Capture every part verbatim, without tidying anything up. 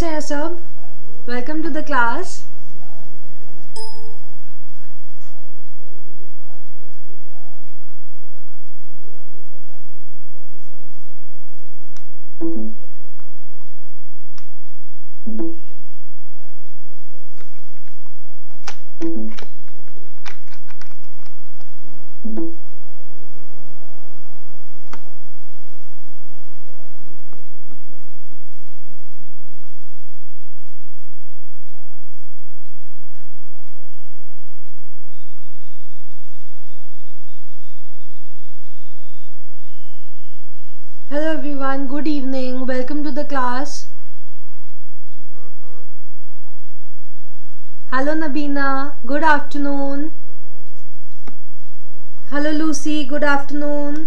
कैसे हैं सब? Welcome to the class. Hello everyone, good evening, welcome to the class. Hello Nabina, good afternoon. Hello Lucy, good afternoon.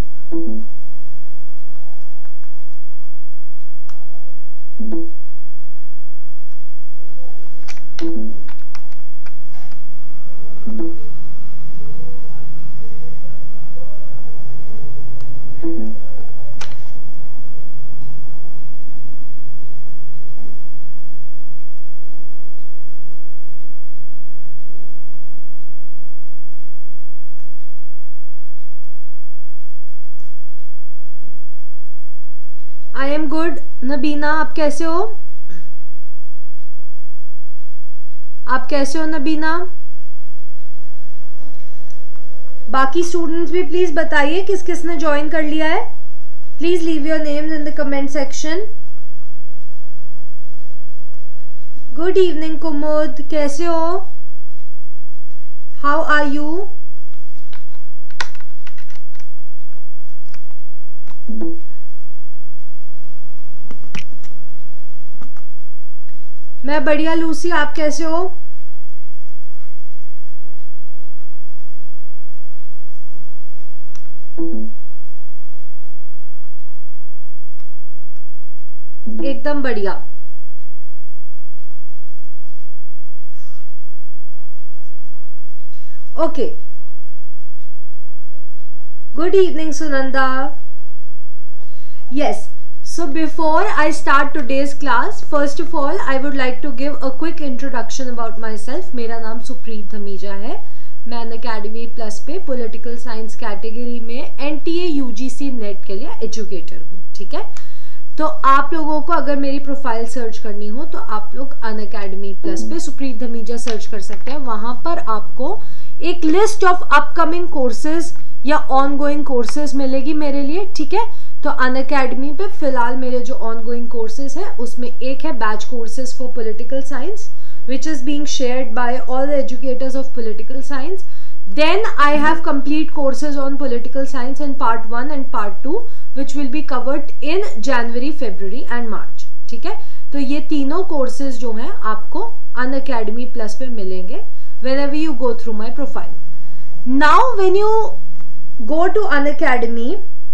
I am good. Nabina, आप कैसे हो? आप कैसे हो नबीना? बाकी स्टूडेंट्स भी प्लीज बताइए किस किस ने ज्वाइन कर लिया है। Please leave your names in the comment section. Good evening Kumud, कैसे हो? How are you? मैं बढ़िया लूसी, आप कैसे हो? एकदम बढ़िया। Okay, good evening Sunanda. Yes, so before I start today's class, first of all I would like to give a quick introduction about myself. मेरा नाम सुप्रीत धमीजा है। मैं अनअकैडमी प्लस पे पॉलिटिकल साइंस कैटेगरी में N T A U G C NET के लिए educator हूँ। ठीक है, तो आप लोगों को अगर मेरी प्रोफाइल सर्च करनी हो तो आप लोग अनअकैडमी प्लस पे सुप्रीत धमीजा सर्च कर सकते हैं। वहां पर आपको एक list of upcoming courses or ongoing courses मिलेगी मेरे लिए। ठीक है, तो अनअकैडमी पे फिलहाल मेरे जो ऑन गोइंग कोर्सेज हैं उसमें एक है batch courses for political science which is being shared by all the educators of political science. Then I have complete courses on political science in part one and part two which will be covered in January, February and March. ठीक है, तो ये तीनों courses जो हैं आपको Unacademy plus पे मिलेंगे whenever you go through my profile. Now when you go to Unacademy,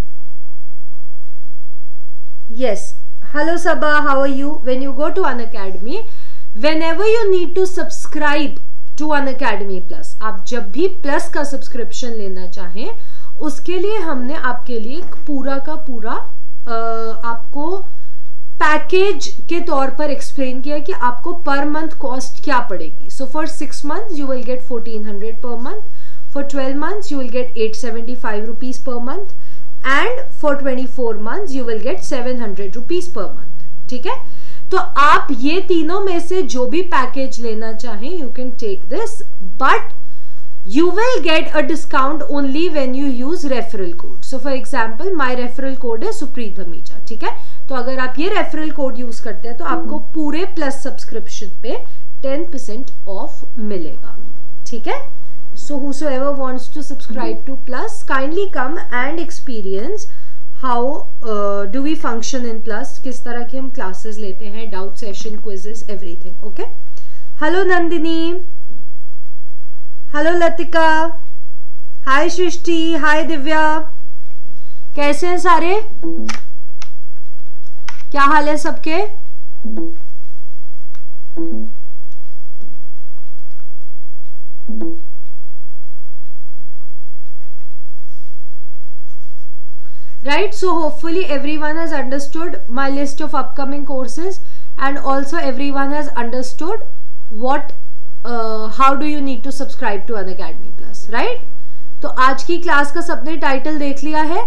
yes, hello Sabha, how are you? When you go to Unacademy, whenever you need to subscribe to Unacademy Plus, आप जब भी plus का subscription लेना चाहें उसके लिए हमने आपके लिए एक पूरा का पूरा आ, आपको पैकेज के तौर पर एक्सप्लेन किया कि आपको पर मंथ कॉस्ट क्या पड़ेगी। So for six months you will get fourteen hundred per month, for twelve months you will get eight seventy five rupees per month and for twenty four months you will get seven hundred rupees per month. ठीक है, तो आप ये तीनों में से जो भी पैकेज लेना चाहें you can take this, but you will get a discount only when you use referral code. So for example my referral code है सुप्रीत धमीजा। ठीक है, तो अगर आप ये referral code यूज करते हैं तो आपको पूरे प्लस सब्सक्रिप्शन पे टेन परसेंट ऑफ मिलेगा। ठीक है, so whosoever wants to subscribe to plus kindly come and experience how uh, do we function in plus, किस तरह की हम क्लासेस लेते हैं, doubt session, quizzes, everything. Okay, hello Nandini, hello Latika, hi Srishti, hi Divya, कैसे हैं सारे? क्या हाल है सबके? Right, so hopefully everyone has understood my list of upcoming courses and also everyone has understood what uh, how do you need to subscribe to Unacademy Plus, right? तो आज की class का सबने टाइटल देख लिया है?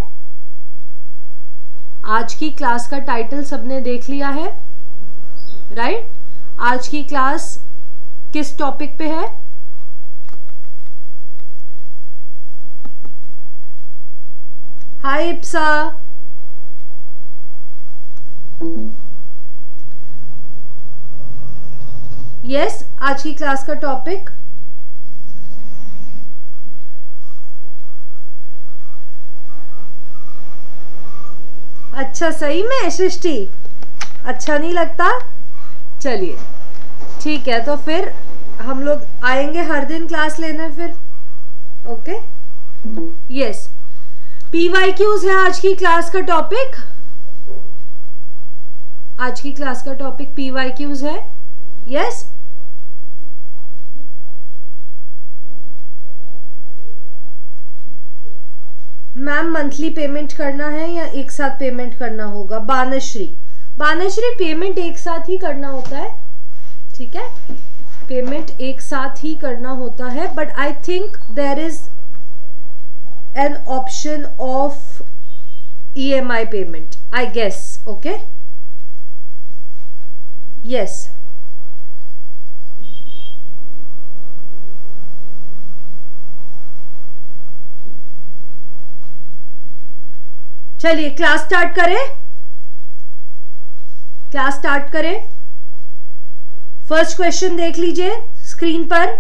आज की क्लास का टाइटल सबने देख लिया है, राइट? आज की क्लास किस टॉपिक पे है? हाय इप्सा, यस yes, आज की क्लास का टॉपिक अच्छा, सही में सृष्टि अच्छा नहीं लगता? चलिए ठीक है, तो फिर हम लोग आएंगे हर दिन क्लास लेने फिर, ओके? यस, पीवाईक्यूज है आज की क्लास का टॉपिक। आज की क्लास का टॉपिक पीवाईक्यूज है, यस? मैम मंथली पेमेंट करना है या एक साथ पेमेंट करना होगा? बानश्री, बानश्री पेमेंट एक साथ ही करना होता है, ठीक है? पेमेंट एक साथ ही करना होता है, but I think there is an option of E M I payment, I guess, okay? Yes, चलिए क्लास स्टार्ट करें, क्लास स्टार्ट करें। फर्स्ट क्वेश्चन देख लीजिए स्क्रीन पर,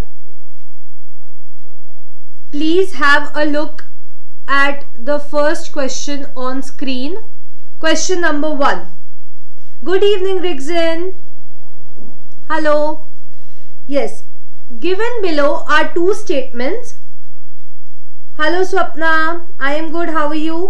please have a look at the first question on screen. Question number one. Good evening Rigzin, hello. Yes, given below are two statements. Hello Swapna, I am good, how are you?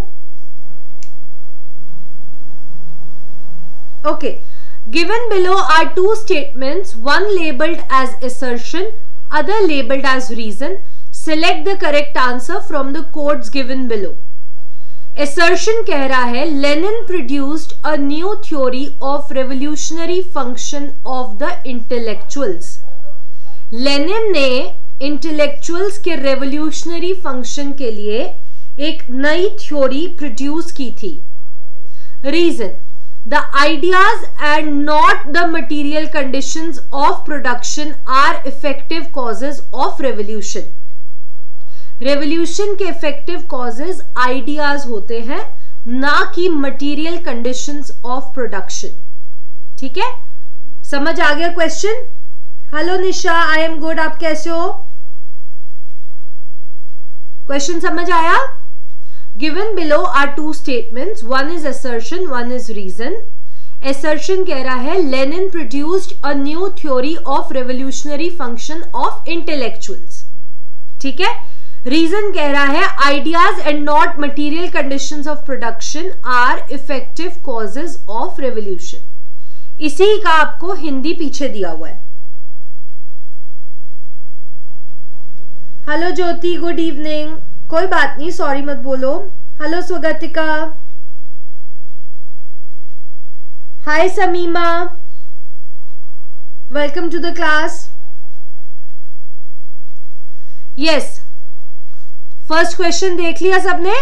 Okay, given below are two statements, one labeled as assertion, other labeled as reason. Select the correct answer from the codes given below. Assertion कह रहा है Lenin produced a new theory of revolutionary function of the intellectuals. Lenin ने intellectuals के revolutionary function के लिए एक नई theory produce की थी. Reason: the ideas and not the material conditions of production are effective causes of revolution. Revolution के effective causes ideas होते हैं, ना कि material conditions of production. ठीक है, समझ आ गया question? Hello Nisha, I am good, आप कैसे हो? क्वेश्चन समझ आया? Given below are two statements, one is assertion, one is reason. Assertion कह रहा है Lenin produced a new theory of revolutionary function of intellectuals. ठीक है? Reason कह रहा है ideas and not material conditions of production are effective causes of revolution. इसी का आपको हिंदी पीछे दिया हुआ है। Hello Jyoti, good evening. कोई बात नहीं, सॉरी मत बोलो। Hello Swagatika, hi Samima, welcome to the class. Yes, first question देख लिया सबने?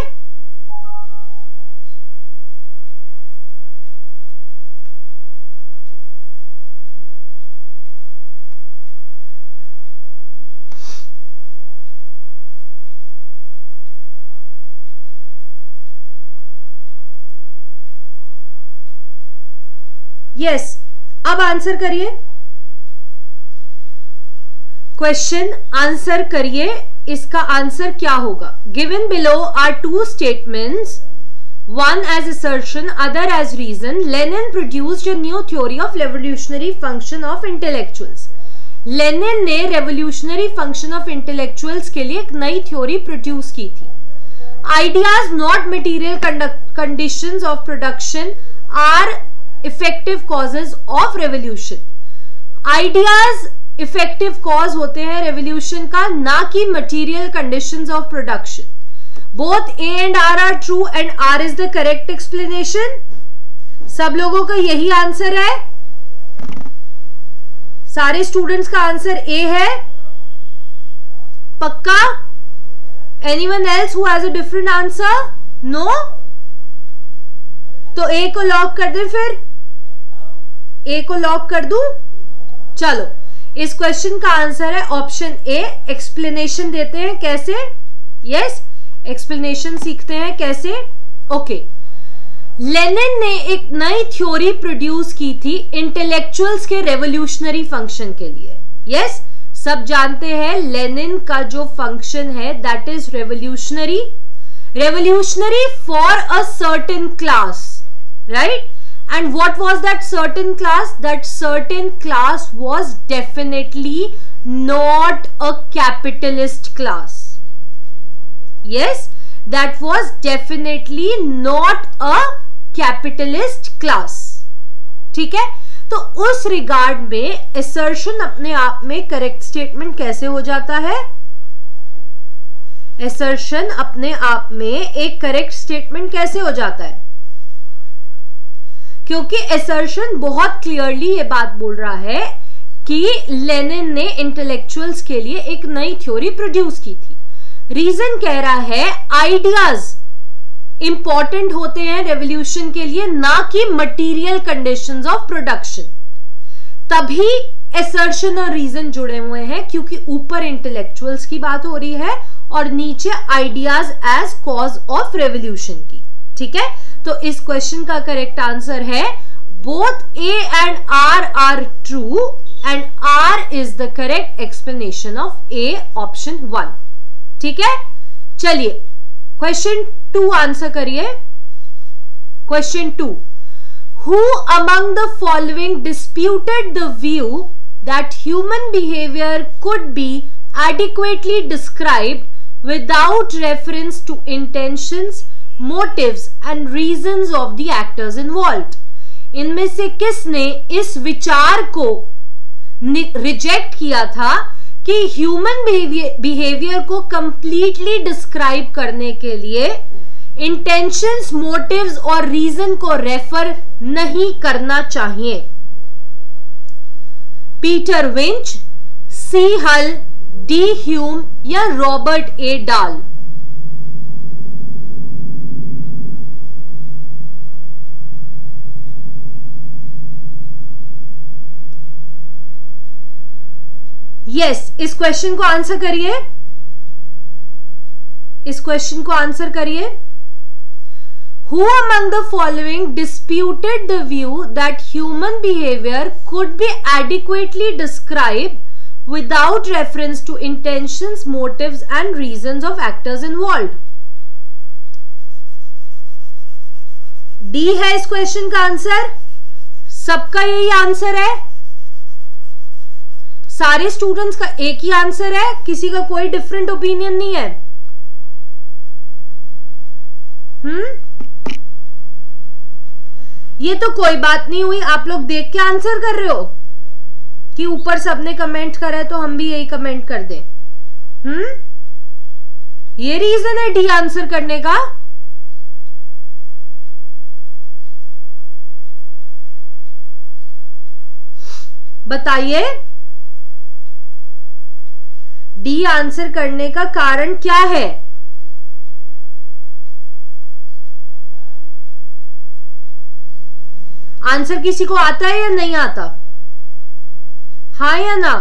यस yes, अब आंसर करिए। क्वेश्चन आंसर करिए, इसका आंसर क्या होगा? Given below are two statements, one as assertion, other as reason. Lenin produced a new theory of revolutionary function of intellectuals. Lenin ने रेवोल्यूशनरी फंक्शन ऑफ इंटेलेक्चुअल्स के लिए एक नई थ्योरी प्रोड्यूस की थी. Ideas not material conditions of production are effective causes of revolution. Ideas effective cause होते हैं revolution का, ना कि material conditions of production. Both A and R are true and R is the correct explanation. सब लोगों का यही answer है? सारे स्टूडेंट्स का आंसर ए है, पक्का? Anyone else who has a different answer? No? तो ए को लॉक कर दे, फिर ए को लॉक कर दूं? चलो, इस क्वेश्चन का आंसर है ऑप्शन ए। एक्सप्लेनेशन देते हैं कैसे? यस, एक्सप्लेनेशन सीखते हैं कैसे। ओके, लेनिन ने एक नई थ्योरी प्रोड्यूस की थी इंटेलेक्चुअल्स के रेवोल्यूशनरी फंक्शन के लिए। यस, सब जानते हैं लेनिन का जो फंक्शन है that is revolutionary, revolutionary for a certain class, right? And what was that certain class? That certain class was definitely not a capitalist class. Yes, that was definitely not a capitalist class. ठीक है? तो उस regard में assertion अपने आप में correct statement कैसे हो जाता है? Assertion अपने आप में एक correct statement कैसे हो जाता है? क्योंकि assertion बहुत क्लियरली ये बात बोल रहा है कि लेनिन ने इंटेलेक्चुअल्स के लिए एक नई थ्योरी प्रोड्यूस की थी। रीजन कह रहा है आइडियाज इंपॉर्टेंट होते हैं रेवोल्यूशन के लिए, ना कि मटेरियल कंडीशंस ऑफ प्रोडक्शन। तभी assertion और रीजन जुड़े हुए हैं, क्योंकि ऊपर इंटेलेक्चुअल्स की बात हो रही है और नीचे ideas as cause of revolution की। ठीक है, तो इस क्वेश्चन का करेक्ट आंसर है both A and R are true and R is the correct explanation of A, option one. ठीक है, चलिए क्वेश्चन टू आंसर करिए। Question two, who among the following disputed the view that human behaviour could be adequately described without reference to intentions, motives and reasons of the actors involved? इनमें से किसने इस विचार को रिजेक्ट किया था कि ह्यूमन बिहेवियर को कंप्लीटली डिस्क्राइब करने के लिए इंटेंशंस, मोटिव्स और रीजन को रेफर नहीं करना चाहिए? Peter Winch, C Hull, D Hume या Robert A Dahl? Yes yes, इस क्वेश्चन को आंसर करिए, इस क्वेश्चन को आंसर करिए। Who among the following disputed the view that human behavior could be adequately described without reference to intentions, motives and reasons of actors involved? D है इस question का answer. सबका यही आंसर है, सारे स्टूडेंट्स का एक ही आंसर है, किसी का कोई डिफरेंट ओपिनियन नहीं है। हम्म ये तो कोई बात नहीं हुई, आप लोग देख के आंसर कर रहे हो कि ऊपर सबने कमेंट करा है तो हम भी यही कमेंट कर दें। हम्म ये रीजन है डी आंसर करने का? बताइए, डी आंसर करने का कारण क्या है? आंसर किसी को आता है या नहीं आता? हाँ या ना?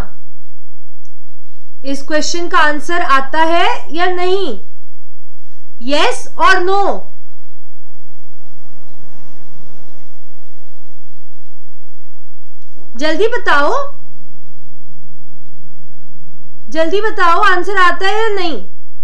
इस क्वेश्चन का आंसर आता है या नहीं? यस और नो? जल्दी बताओ, जल्दी बताओ, आंसर आता है या नहीं?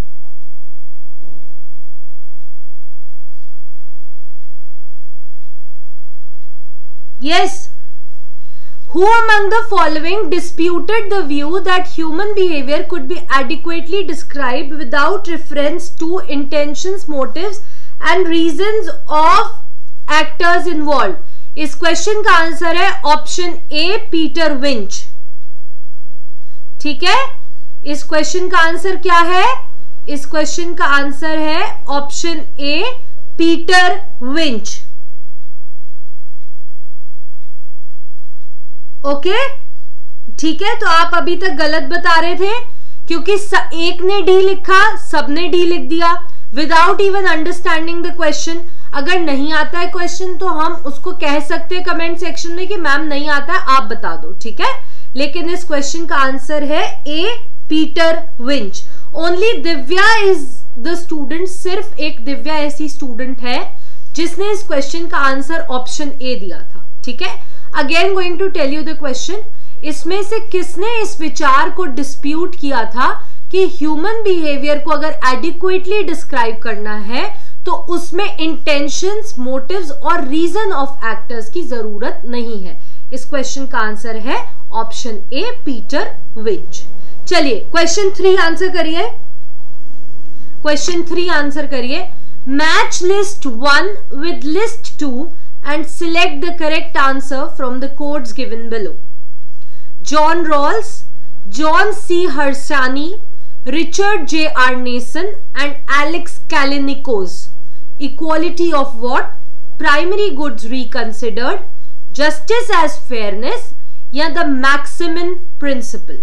Yes. Who among the following disputed the view that human behavior could be adequately described without reference to intentions, motives and reasons of actors involved? इस क्वेश्चन का आंसर है ऑप्शन ए, पीटर विंच। ठीक है, इस question का answer क्या है? इस क्वेश्चन का आंसर है option A, Peter Winch. Okay, ठीक है, तो आप अभी तक गलत बता रहे थे क्योंकि एक ने डी लिखा, सबने डी लिख दिया without even understanding the question. अगर नहीं आता है क्वेश्चन तो हम उसको कह सकते हैं कमेंट सेक्शन में कि मैम नहीं आता है, आप बता दो, ठीक है। लेकिन इस क्वेश्चन का आंसर है A, Peter Winch. Only Divya is the student, सिर्फ एक दिव्या ऐसी स्टूडेंट है जिसने इस क्वेश्चन का आंसर ऑप्शन ए दिया था, ठीक है। Again going to tell you the question, इसमें से किसने इस विचार को डिस्प्यूट किया था कि ह्यूमन बिहेवियर को अगर एडिक्वेटली डिस्क्राइब करना है तो उसमें इंटेंशंस, मोटिव्स और रीजन ऑफ एक्टर्स की जरूरत नहीं है। इस क्वेश्चन का आंसर है ऑप्शन ए, पीटर विंच। चलिए क्वेश्चन थ्री आंसर करिए। क्वेश्चन थ्री आंसर करिए। Match list one with list two and select the correct answer from the codes given below. John Rawls, John C Harsanyi, Richard J. Arneson and Alex Kalinikos. Equality of what? Primary goods reconsidered, justice as fairness, या the maximum principle.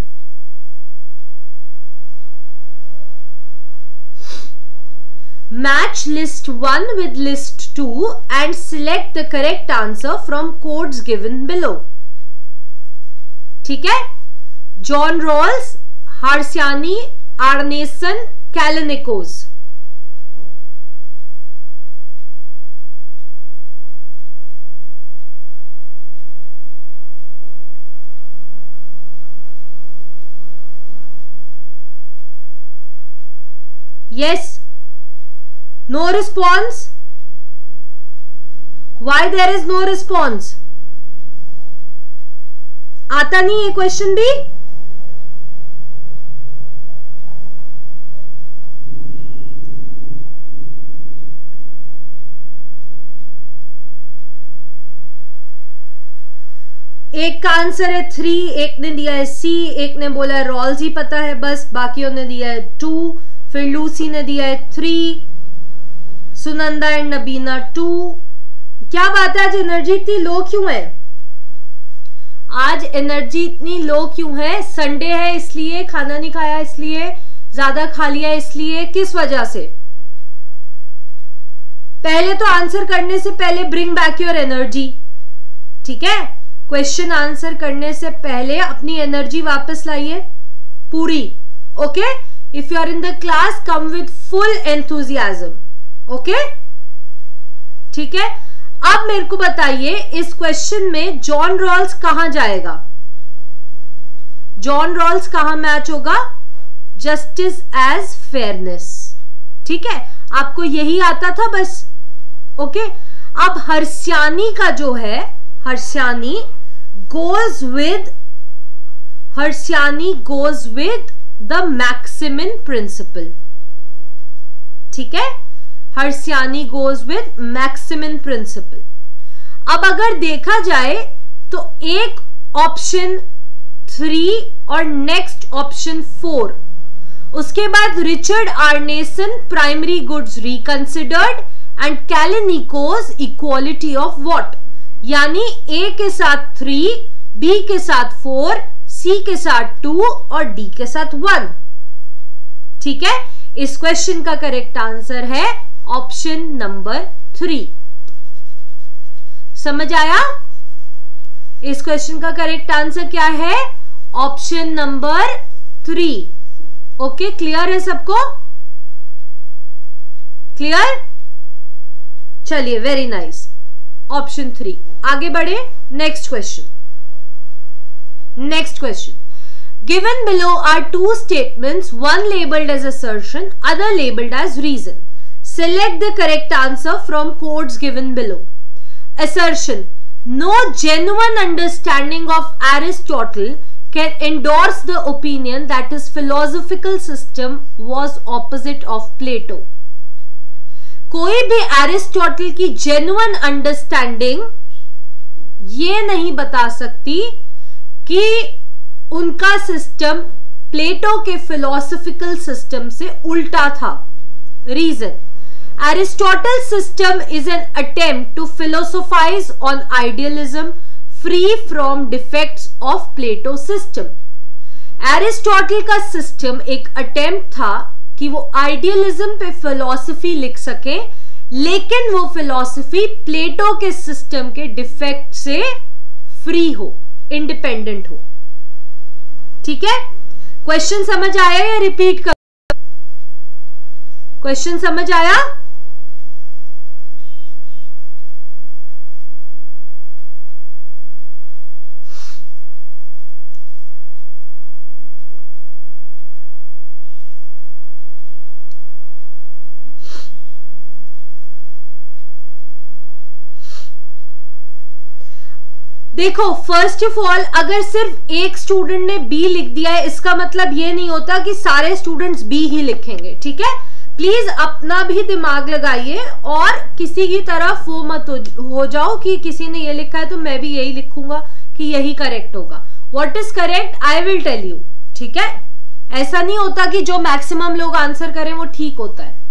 Match list one with list two and select the correct answer from codes given below. ठीक है? John Rawls, Harsiani, Arneson, Kalinikos. Yes. No response. Why there is no response? आता नहीं ये question भी? एक का answer है three, एक ने दिया है सी, एक ने बोला है रॉल्स ही पता है बस, बाकियों ने दिया है टू, फिर लूसी ने दिया है three, Sunanda and Nabina two. क्या बात है, आज एनर्जी इतनी लो क्यों है? आज एनर्जी इतनी लो क्यों है? संडे है इसलिए, खाना नहीं खाया इसलिए, ज्यादा खा लिया इसलिए, किस वजह से? पहले तो आंसर करने से पहले ब्रिंग बैक योर एनर्जी, ठीक है। क्वेश्चन आंसर करने से पहले अपनी एनर्जी वापस लाइए पूरी, okay. If you are in the class come with full enthusiasm, okay, ठीक है। अब मेरे को बताइए इस क्वेश्चन में जॉन रॉल्स कहां जाएगा? जॉन रॉल्स कहां मैच होगा? जस्टिस एज फेयरनेस, ठीक है। आपको यही आता था बस, ओके। अब हर्सियानी का जो है, हर्सियानी goes with हर्सियानी goes with the maximum principle, ठीक है। हर्सियानी goes with maximum principle। अब अगर देखा जाए तो एक ऑप्शन थ्री और नेक्स्ट ऑप्शन फोर, उसके बाद Richard Arneson primary goods reconsidered and Callinicos equality of what, यानी ए के साथ थ्री, बी के साथ फोर, सी के साथ टू और डी के साथ वन, ठीक है। इस क्वेश्चन का करेक्ट आंसर है ऑप्शन नंबर थ्री। समझ आया? इस क्वेश्चन का करेक्ट आंसर क्या है? Option number three. Okay, clear है सबको? क्लियर? चलिए, वेरी नाइस, ऑप्शन थ्री। आगे बढ़े, next question. Next question, given below are two statements, one labelled as assertion, other labeled as reason. Select the correct answer from codes given below. Assertion: no genuine understanding of Aristotle can endorse the opinion that his philosophical system was opposite of Plato. कोई भी Aristotle की genuine understanding ये नहीं बता सकती कि उनका system प्लेटो के फिलोसॉफिकल सिस्टम से उल्टा था। Reason: Aristotle's system is an attempt to philosophize on idealism, free from defects of Plato system. Aristotle का सिस्टम एक अटेम्प्ट था कि वो आइडियलिज्म पे फिलॉसफी लिख सके, लेकिन वो फिलॉसफी प्लेटो के सिस्टम के डिफेक्ट से फ्री हो, इंडिपेंडेंट हो। ठीक है, क्वेश्चन समझ आया या रिपीट कर? क्वेश्चन समझ आया? देखो, फर्स्ट ऑफ ऑल अगर सिर्फ एक स्टूडेंट ने बी लिख दिया है, इसका मतलब ये नहीं होता कि सारे स्टूडेंट्स बी ही लिखेंगे। ठीक है, प्लीज अपना भी दिमाग लगाइए और किसी की तरफ वो मत हो जाओ कि किसी ने ये लिखा है तो मैं भी यही लिखूंगा कि यही करेक्ट होगा। What is correct I will tell you. ठीक है, ऐसा नहीं होता कि जो मैक्सिमम लोग आंसर करें वो ठीक होता है।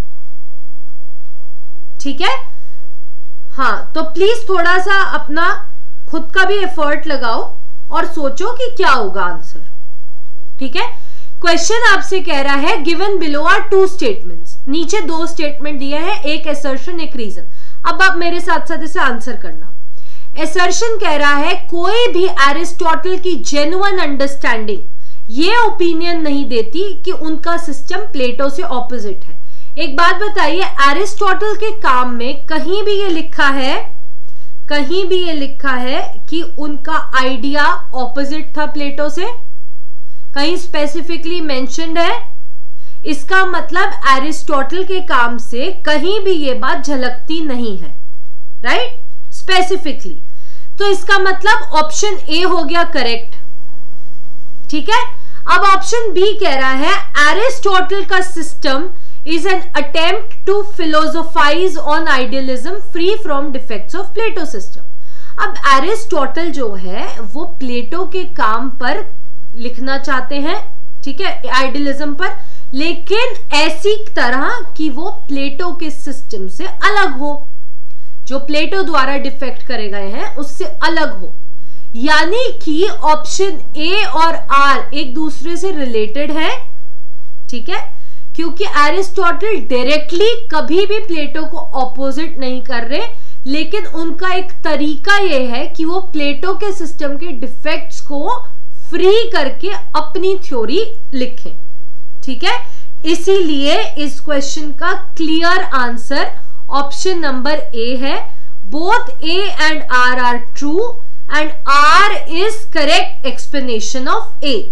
ठीक है, हाँ, तो प्लीज थोड़ा सा अपना खुद का भी एफर्ट लगाओ और सोचो कि क्या होगा आंसर। ठीक है, क्वेश्चन आपसे कह रहा है given below are two statements. नीचे दो स्टेटमेंट दिए हैं, एक असर्शन एक रीजन। अब आप मेरे साथ साथ इसे आंसर करना। असर्शन कह रहा है कोई भी एरिस्टोटल की जेन्युइन अंडरस्टैंडिंग ये ओपिनियन नहीं देती कि उनका सिस्टम प्लेटो से ऑपोजिट है। एक बात बताइए, एरिस्टोटल के काम में कहीं भी ये लिखा है, कहीं भी ये लिखा है कि उनका आइडिया ऑपोजिट था प्लेटो से? कहीं स्पेसिफिकली मेंशन्ड है? इसका मतलब एरिस्टोटल के काम से कहीं भी ये बात झलकती नहीं है, राइट, स्पेसिफिकली। तो इसका मतलब ऑप्शन ए हो गया करेक्ट। ठीक है, अब ऑप्शन बी कह रहा है एरिस्टोटल का system is an attempt to philosophize on idealism free from defects of Plato system। अब एरिस्टोटल जो है वो प्लेटो के काम पर लिखना चाहते हैं, ठीक है, आइडियलिज्म पर, लेकिन ऐसी तरह कि वो प्लेटो के सिस्टम से अलग हो, जो प्लेटो द्वारा डिफेक्ट करे गए हैं उससे अलग हो। यानी कि ऑप्शन ए और आर एक दूसरे से रिलेटेड है। ठीक है, क्योंकि एरिस्टोटल डायरेक्टली कभी भी प्लेटो को ऑपोजिट नहीं कर रहे, लेकिन उनका एक तरीका यह है कि वो प्लेटो के सिस्टम के डिफेक्ट्स को फ्री करके अपनी थ्योरी लिखें। ठीक है, इसीलिए इस क्वेश्चन का clear answer option number A है। Both A and R are true and R is correct explanation of A.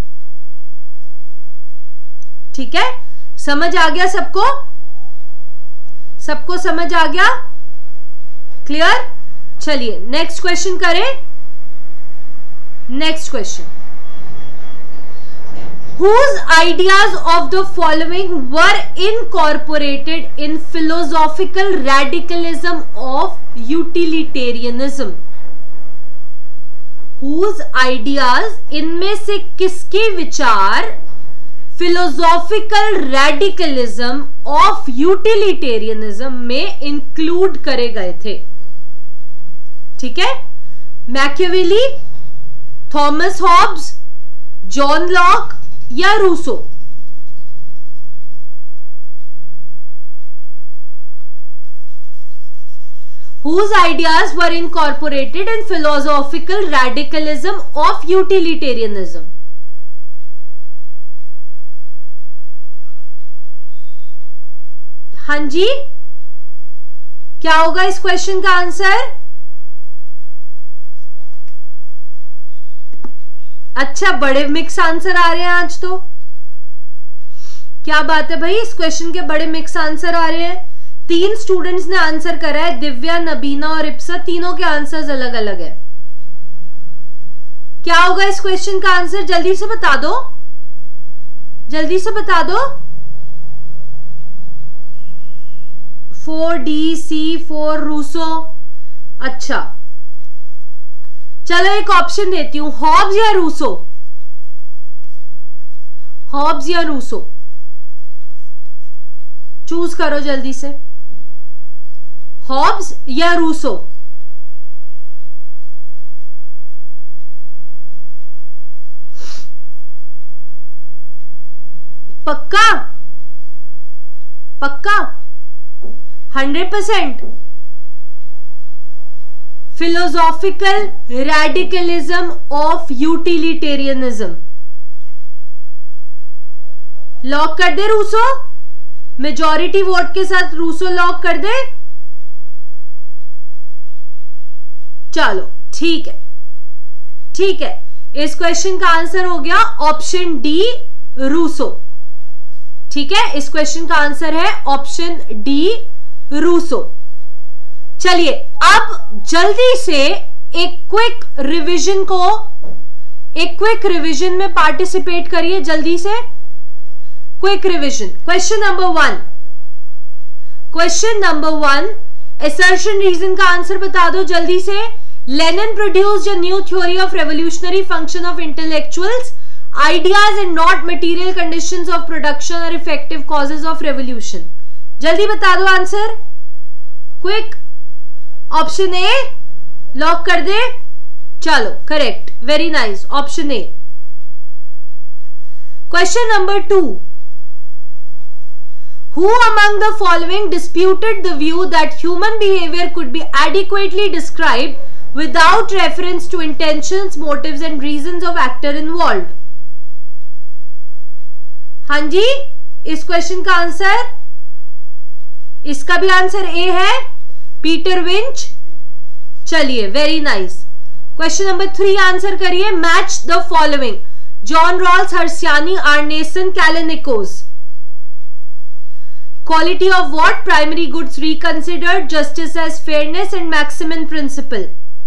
ठीक है, समझ आ गया सबको? सबको समझ आ गया? क्लियर? चलिए नेक्स्ट क्वेश्चन करें। Next question, whose ideas of the following were incorporated in philosophical radicalism of utilitarianism? whose ideas, इनमें से किसके विचार फिलोसॉफिकल रेडिकलिज्म ऑफ यूटिलिटेरियनिज्म में इंक्लूड करे गए थे? ठीक है, Machiavelli, Thomas Hobbes, John Locke या Rousseau? whose ideas were incorporated in philosophical radicalism of utilitarianism? हाँ जी, क्या होगा इस क्वेश्चन का आंसर? अच्छा, बड़े मिक्स आंसर आ रहे हैं आज तो। क्या बात है भाई, इस क्वेश्चन के बड़े मिक्स आंसर आ रहे हैं। तीन स्टूडेंट्स ने आंसर करा है, दिव्या, नबीना और इप्सा, तीनों के आंसर्स अलग अलग है। क्या होगा इस क्वेश्चन का आंसर? जल्दी से बता दो, जल्दी से बता दो। Four D C four Rousseau. अच्छा चलो एक ऑप्शन देती हूं, हॉब्स या रूसो? हॉब्स या रूसो? चूज करो जल्दी से, हॉब्स या रूसो? पक्का पक्का hundred percent. Philosophical radicalism of utilitarianism. Lock कर दे रूसो, मेजॉरिटी वोट के साथ रूसो लॉक कर दे। चलो ठीक है ठीक है, इस क्वेश्चन का आंसर हो गया ऑप्शन डी रूसो। ठीक है, इस क्वेश्चन का आंसर है ऑप्शन डी रूसो। चलिए अब जल्दी से एक क्विक रिवीजन को एक क्विक रिवीजन में पार्टिसिपेट करिए जल्दी से। Quick revision, question number one question number one assertion reason का आंसर बता दो जल्दी से। Lenin produced a new theory of revolutionary function of intellectuals. Ideas and not material conditions of production are effective causes of revolution. जल्दी बता दो answer, quick. Option A lock कर दे। चलो correct, very nice, option A. Question number two, who among the following disputed the view that human behavior could be adequately described without reference to intentions, motives and reasons of actor involved? हाँ जी, इस question का answer, इसका भी answer A है, Peter Winch. चलिए very nice. Question number three answer करिए। Match the following, John Rawls, Harsanyi, Arneson, Callinicos. Quality of what? Primary goods reconsidered, justice as fairness and Maximin principle.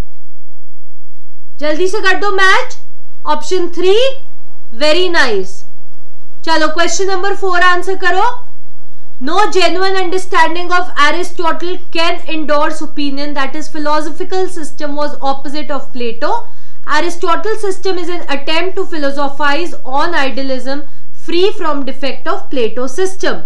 जल्दी से कर दो match. Option three, very nice. चलो question number four answer करो। No genuine understanding of Aristotle can endorse opinion that his philosophical system was opposite of Plato. Aristotle's system is an attempt to philosophize on idealism free from defect of Plato's system.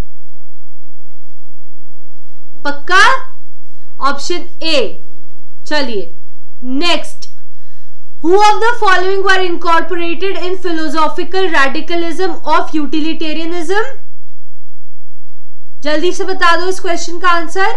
पक्का? Option A. चलिए next, who of the following were incorporated in philosophical radicalism of utilitarianism? जल्दी से बता दो इस question का answer.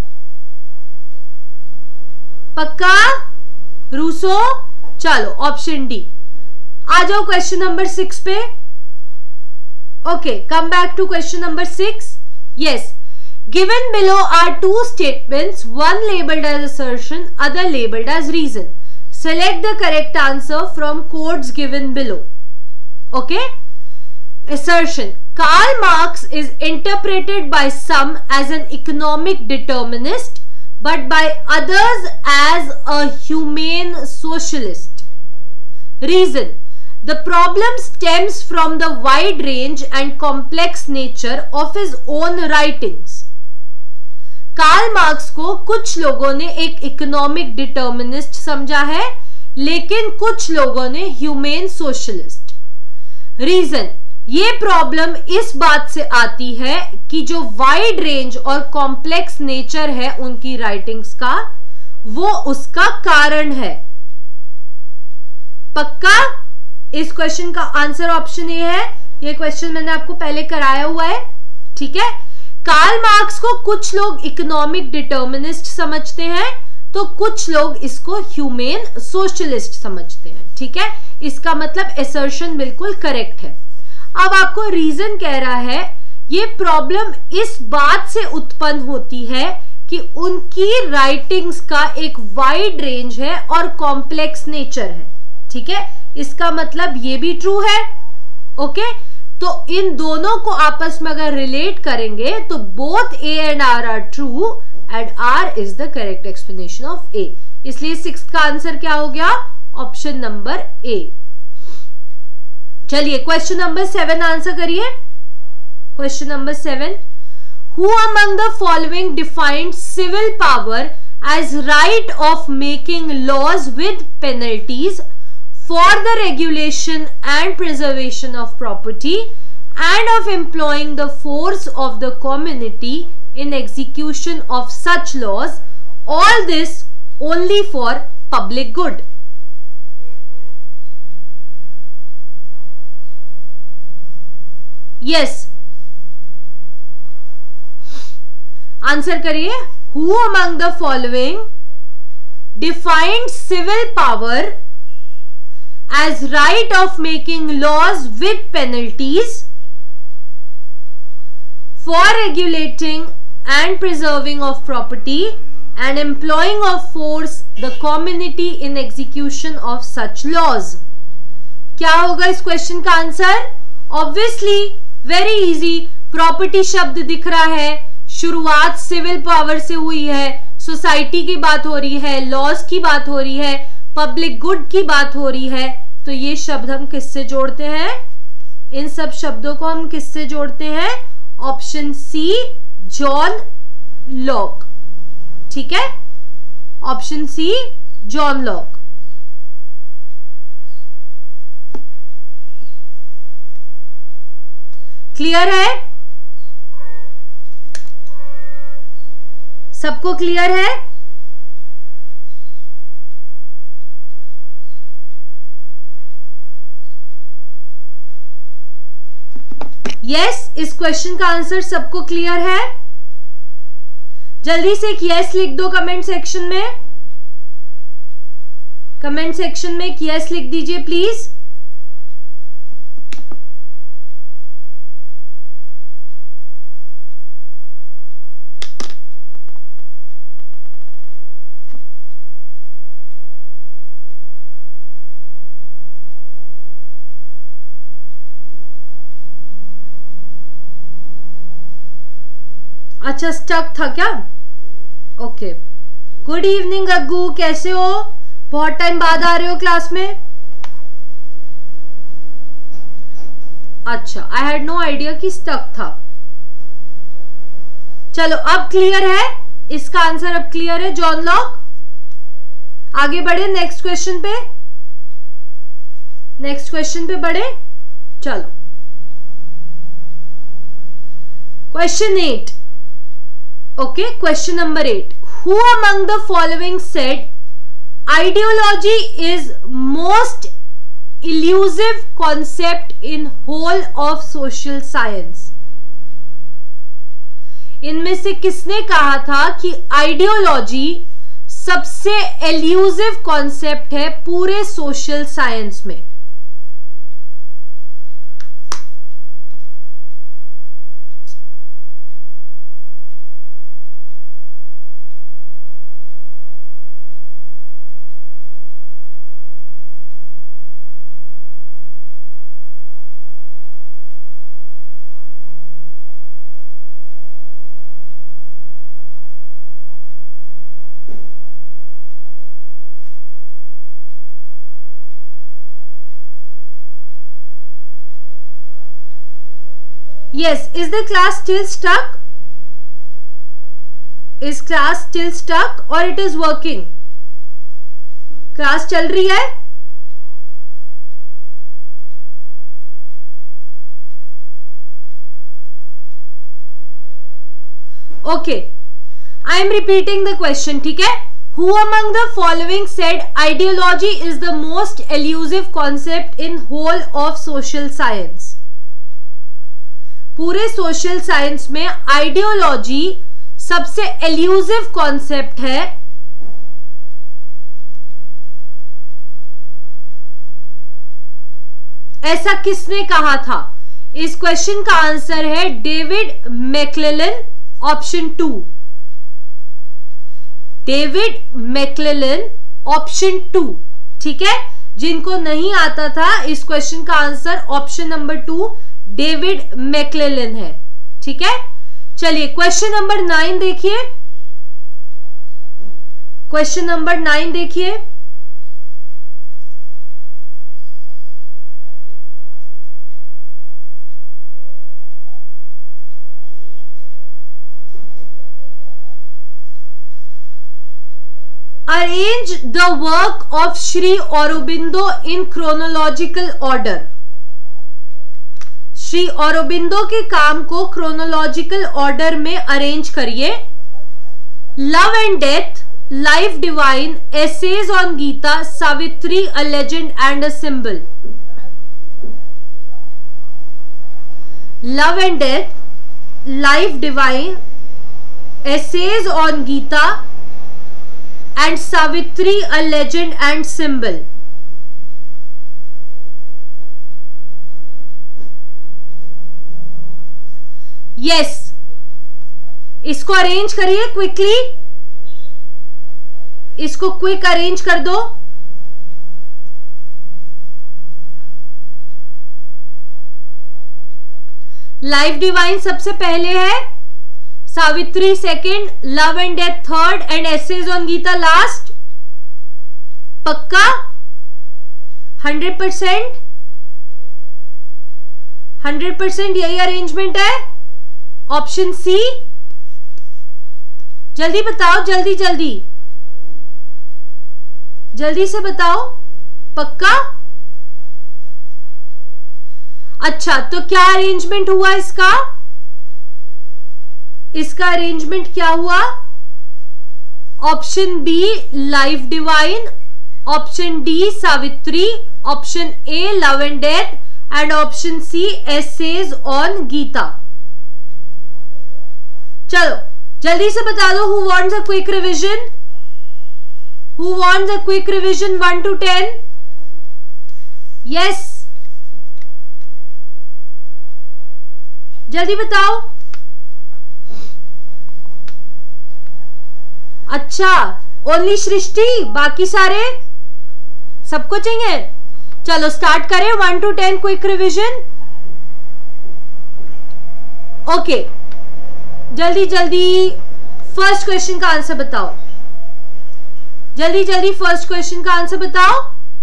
पक्का? Rousseau. चलो ऑप्शन डी। आ जाओ क्वेश्चन नंबर सिक्स पे। Okay, come back to question number six. Yes, given below are two statements, one labeled as assertion, other labeled as reason. Select the correct answer from codes given below. Okay? Assertion. Karl Marx is interpreted by some as an economic determinist, but by others as a humane socialist. Reason. The problem stems from the wide range and complex nature of his own writings. Karl Marx को कुछ लोगों ने एक economic determinist समझा है, लेकिन कुछ लोगों ने ह्यूमेन सोशलिस्ट। रीजन, ये प्रॉब्लम इस बात से आती है कि जो वाइड रेंज और कॉम्प्लेक्स नेचर है उनकी राइटिंग्स का, वो उसका कारण है। पक्का? इस क्वेश्चन का आंसर ऑप्शन ए है। ये क्वेश्चन मैंने आपको पहले कराया हुआ है। ठीक है, कार्ल मार्क्स को कुछ लोग इकोनॉमिक डिटर्मिनिस्ट समझते हैं, तो कुछ लोग इसको ह्यूमेन सोशलिस्ट समझते हैं। ठीक है, इसका मतलब असर्शन बिल्कुल करेक्ट है। अब आपको रीजन कह रहा है, ये प्रॉब्लम इस बात से उत्पन्न होती है कि उनकी राइटिंग्स का एक वाइड रेंज है और कॉम्प्लेक्स नेचर है। ठीक है, इसका मतलब ये भी ट्रू है। ओके, तो इन दोनों को आपस में अगर रिलेट करेंगे तो both A and R are true and R is the correct explanation of A. इसलिए सिक्स का आंसर क्या हो गया? Option number A. चलिए क्वेश्चन नंबर सेवन आंसर करिए। Question number seven, who among the following defined civil power as right of making laws with penalties for the regulation and preservation of property and of employing the force of the community in execution of such laws, all this only for public good. यस, answer करिए। Who among the following defined civil power as right of making laws with penalties for regulating and preserving of property and employing of force the community in execution of such laws? क्या होगा इस question का answer? Obviously very easy, property शब्द दिख रहा है, शुरुआत civil power से हुई है, सोसाइटी की बात हो रही है, लॉज की बात हो रही है, पब्लिक गुड की बात हो रही है, तो ये शब्द हम किससे जोड़ते हैं? इन सब शब्दों को हम किससे जोड़ते हैं? Option C, John Locke. ठीक है, option C, John Locke. Clear है? सबको क्लियर है? यस, इस क्वेश्चन का आंसर सबको क्लियर है? जल्दी से एक यस लिख दो कमेंट सेक्शन में। कमेंट सेक्शन में एक यस लिख दीजिए प्लीज। अच्छा, स्टक था क्या? ओके, गुड इवनिंग गग्गू, कैसे हो? बहुत टाइम बाद आ रहे हो क्लास में। अच्छा, आई हैड नो आइडिया कि स्टक था। चलो, अब क्लियर है, इसका आंसर अब क्लियर है, जॉन लॉक। आगे बढ़े नेक्स्ट क्वेश्चन पे, नेक्स्ट क्वेश्चन पे बढ़े। चलो, question eight. Okay, question number eight. Who among the following said ideology is most elusive concept in whole of social science? इनमें से किसने कहा था कि आइडियोलॉजी सबसे एल्यूसिव कॉन्सेप्ट है पूरे सोशल साइंस में? Yes, is the class still stuck? Is class still stuck or it is working? Class चल रही है? Okay, I am repeating the question, ठीक है? Who among the following said ideology is the most elusive concept in whole of social science? पूरे social science में ideology सबसे elusive concept है। ऐसा किसने कहा था? इस क्वेश्चन का आंसर है David McLellan, option two. David McLellan, option two. ठीक है, जिनको नहीं आता था इस क्वेश्चन का answer option number two David McLellan है। ठीक है, चलिए क्वेश्चन नंबर नाइन देखिए। क्वेश्चन नंबर नाइन देखिए। Arrange the work of Sri Aurobindo in chronological order. Shri Aurobindo के काम को क्रोनोलॉजिकल ऑर्डर में अरेंज करिए। Love and death, life divine, essays on Gita, Savitri, a legend and a symbol. Love and Death, Life Divine, Essays on Gita, and Savitri, a Legend and Symbol. Yes. इसको arrange करिए quickly, इसको quick arrange कर दो. Life divine सबसे पहले है, Savitri second, love and death third, and essays on Gita last. पक्का? Hundred percent hundred percent यही अरेंजमेंट है. Option C. जल्दी बताओ, जल्दी जल्दी जल्दी से बताओ. पक्का? अच्छा, तो क्या अरेंजमेंट हुआ इसका? इसका अरेंजमेंट क्या हुआ? Option B life divine, option D Savitri, option A love and death, and option C essays on Gita. चलो जल्दी से बता दो. Who wants a quick revision? Who wants a quick revision one to ten? Yes, जल्दी बताओ. अच्छा, ओनली सृष्टि, बाकी सारे सबको चाहिए? चलो स्टार्ट करें. One to ten quick revision. Okay, जल्दी जल्दी फर्स्ट क्वेश्चन का आंसर बताओ. जल्दी जल्दी फर्स्ट क्वेश्चन का आंसर बताओ.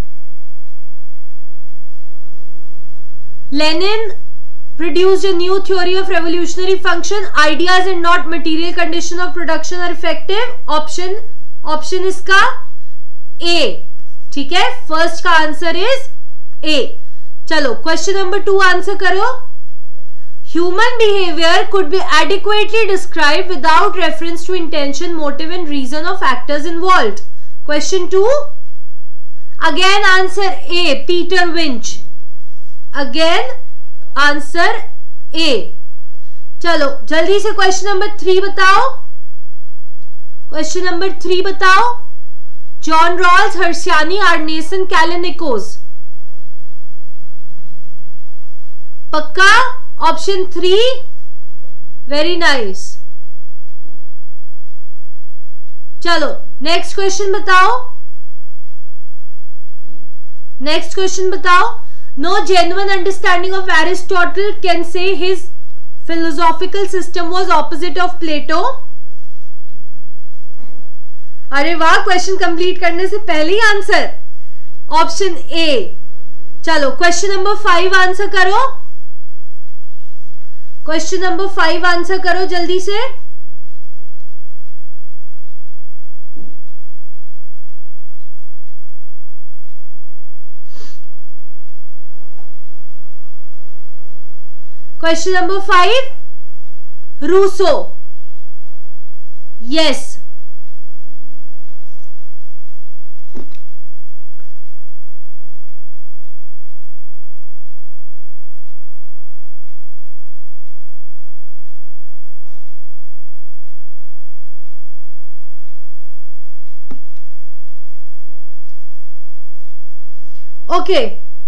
Lenin produced a new theory of revolutionary function. Ideas and not material condition of production are effective. Option option इसका A. ठीक है, फर्स्ट का आंसर इज A. चलो क्वेश्चन नंबर टू आंसर करो. Human behavior could be adequately described without reference to intention, motive and reason of factors involved. Question two. Again answer A. Peter Winch. Again answer A. चलो जल्दी से question number three बताओ. Question number three बताओ. John Rawls, Harsanyi, Arneson, Callinicos. पक्का? Option three. Very nice. चलो next question बताओ. Next question बताओ. No genuine understanding of Aristotle can say his philosophical system was opposite of Plato. अरे वाह, question complete करने से पहले ही आंसर. Option A. चलो क्वेश्चन नंबर फाइव आंसर करो. क्वेश्चन नंबर फाइव आंसर करो जल्दी से. Question number five. Rousseau. Yes. Okay.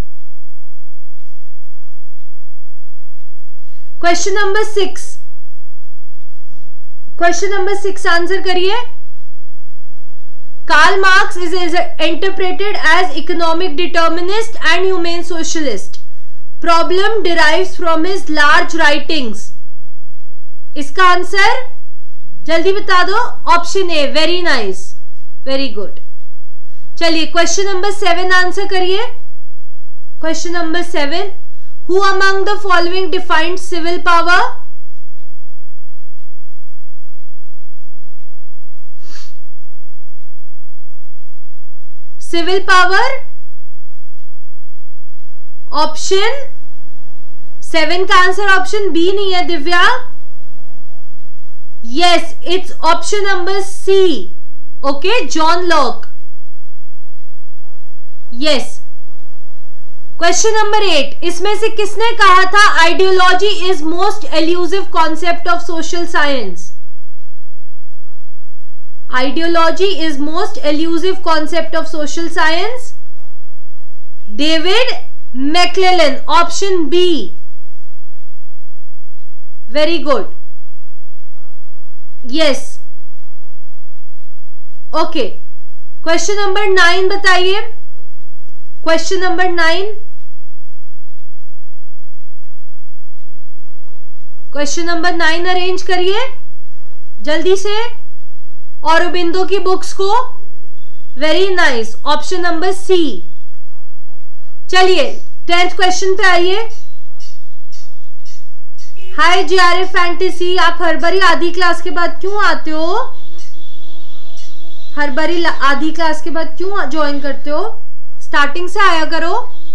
Question number six. Question number six answer करिए. Karl Marx is interpreted as economic determinist and human socialist. Problem derives from his large writings. इसका answer जल्दी बता दो. Option A. Very nice, very good. चलिए question number seven answer करिए. Question number seven. Who among the following defined civil power? Civil power. Option seven का answer option B नहीं है Divya. Yes, it's option number C. Okay, John Locke. Yes. Question number eight, इसमें से किसने कहा था ideology is most elusive concept of social science? Ideology is most elusive concept of social science? David McLellan, option B. Very good, yes. Okay, question number nine बताइए। Question number nine, question number nine arrange करिए जल्दी से औरबिंदो की books को। Very nice, option number C. चलिए tenth question पे आइए। हाय JRF fantasy, आप हर बारी आधी क्लास के बाद क्यों आते हो? हर बारी आधी क्लास के बाद क्यों ज्वाइन करते हो? स्टार्टिंग से आया करो।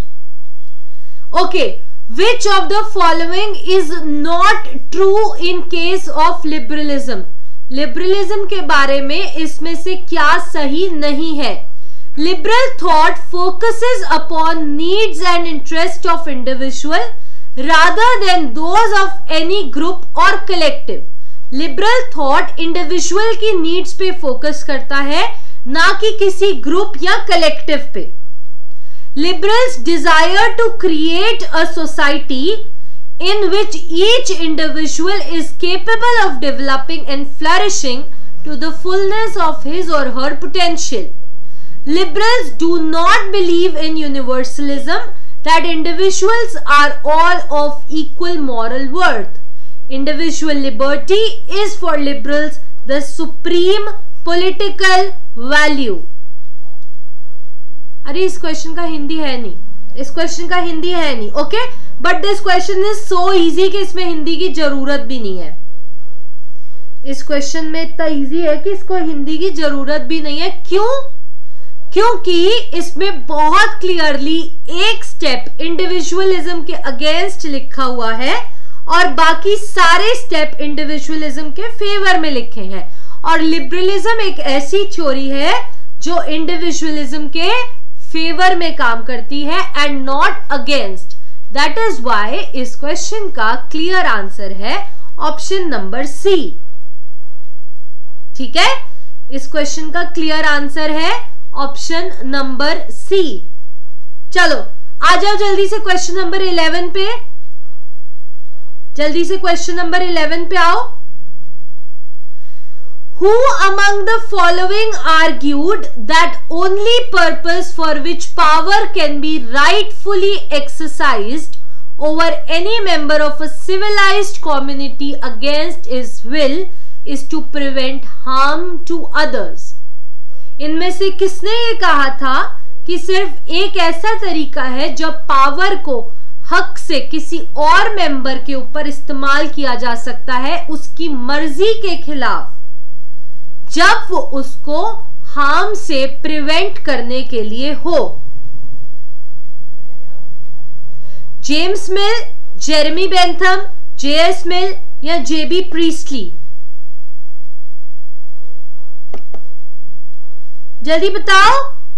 Okay, which of the following is not true in case of liberalism? Liberalism के बारे में इसमें से क्या सही नहीं है? Liberal thought focuses upon needs and interest of individual rather than those of any group or collective. Liberal thought individual की नीड्स पे फोकस करता है, ना कि किसी ग्रुप या कलेक्टिव पे। Liberals desire to create a society in which each individual is capable of developing and flourishing to the fullness of his or her potential. Liberals do not believe in universalism, that individuals are all of equal moral worth. Individual liberty is for liberals the supreme political value. अरे इस question का हिंदी है नहीं, इस question का हिंदी है नहीं, okay, but this question is so easy कि इसमें हिंदी की जरूरत भी नहीं है। इस क्वेश्चन में इतना इजी है कि इसको हिंदी की जरूरत भी नहीं है। क्यों? क्योंकि इसमें बहुत क्लियरली एक स्टेप इंडिविजुअलिज्म के अगेंस्ट लिखा हुआ है और बाकी सारे स्टेप इंडिविजुअलिज्म के फेवर में लिखे हैं। और लिबरलिज्म एक ऐसी थ्योरी है जो इंडिविजुअलिज्म के फेवर में काम करती है and not against. That is why इस क्वेश्चन का क्लियर आंसर है ऑप्शन नंबर सी। ठीक है, इस क्वेश्चन का क्लियर आंसर है ऑप्शन नंबर सी। चलो आ जाओ जल्दी से क्वेश्चन नंबर इलेवन पे, जल्दी से क्वेश्चन नंबर इलेवन पे आओ। Who among the following argued that only purpose for which power can be rightfully exercised over any member of a civilized community against his will is to prevent harm to others? इनमें से किसने ये कहा था कि सिर्फ एक ऐसा तरीका है जब पावर को हक से किसी और मेंबर के ऊपर इस्तेमाल किया जा सकता है उसकी मर्जी के खिलाफ, जब वो उसको हार्म से प्रिवेंट करने के लिए हो? James Mill, Jeremy Bentham, JS Mill या जेबी प्रीस्टली? जल्दी बताओ।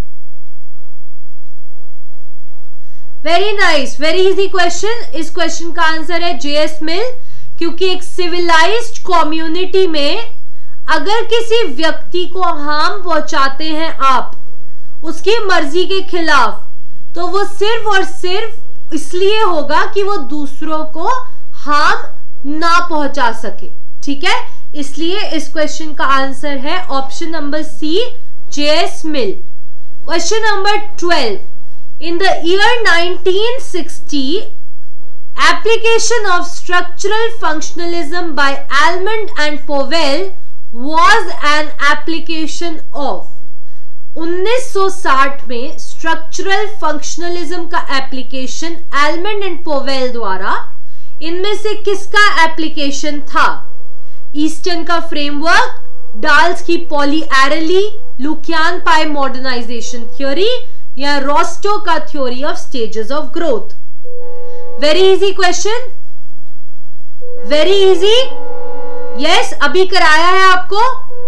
Very nice, very easy question. इस क्वेश्चन का आंसर है जेएस मिल, क्योंकि एक सिविलाइज्ड कम्युनिटी में अगर किसी व्यक्ति को हार्म पहुंचाते हैं आप उसकी मर्जी के खिलाफ, तो वो सिर्फ और सिर्फ इसलिए होगा कि वो दूसरों को हार्म ना पहुंचा सके। ठीक है, इसलिए इस क्वेश्चन का आंसर है option number C, JS Mill. Question number twelve, in the year nineteen sixty application of structural functionalism by Almond and Powell was an application of। उन्नीस सौ साठ में स्ट्रक्चरल फंक्शनलिज्म का एप्लीकेशन एलमंड एंड पोवेल द्वारा इनमें से किसका application था? ईस्टर्न का फ्रेमवर्क, डाल्स की पॉलीएरली, लुकियान पाई मॉडर्नाइजेशन थ्योरी या रोस्टो का theory of stages of growth? Very easy question, very easy. Yes yes, अभी कराया है आपको।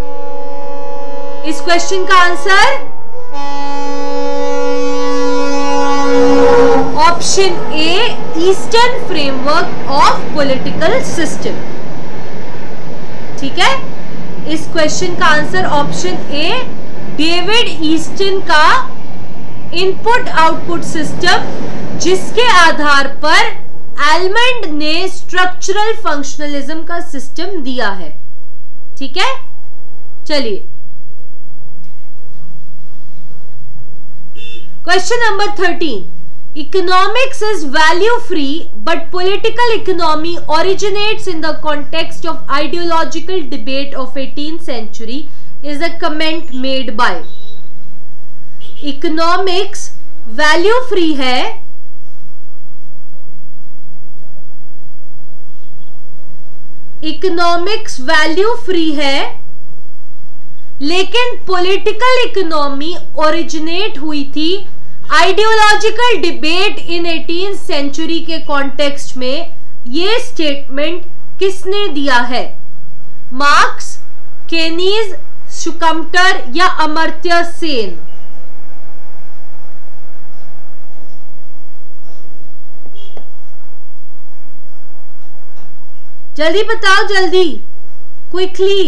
इस क्वेश्चन का answer option A Easton framework of political system. ठीक है, इस क्वेश्चन का answer option A David Easton का इनपुट आउटपुट सिस्टम, जिसके आधार पर एलमंड ने स्ट्रक्चरल फंक्शनलिज्म का सिस्टम दिया है। ठीक है, चलिए question number thirteen. Economics is value free but political economy originates in the context of ideological debate of eighteenth century is a comment made by. Economics value free है, economics value free है, लेकिन political economy originate हुई थी ideological debate in eighteenth century के context में। यह statement किसने दिया है? मार्क्स, केनीज, शुकम्टर या अमर्त्य सेन? जल्दी बताओ, जल्दी, क्विकली